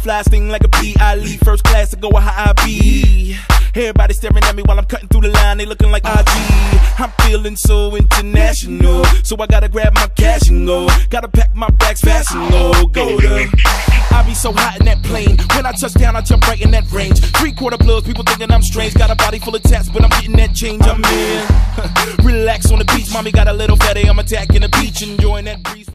fly sting like a bee. I leave first class to go how I be. Everybody staring at me while I'm cutting through the line, they looking like IG. I'm feeling so international, so I gotta grab my cash and go. Gotta pack my bags fast and go to. I be so hot in that plane. When I touch down, I jump right in that range. 3/4 bloods, people thinking I'm strange. Got a body full of tats, but I'm getting that change. I'm in. Relax on the beach, mommy got a little fatty. I'm attacking the beach, enjoying that breeze.